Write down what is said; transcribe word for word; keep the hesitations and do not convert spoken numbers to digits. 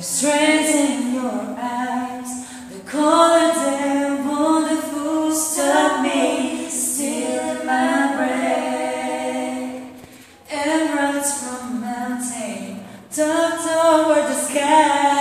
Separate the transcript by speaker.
Speaker 1: Strength in your eyes, the color and wonderful stop me, still in my brain. Emeralds from a mountain, tucked toward the sky.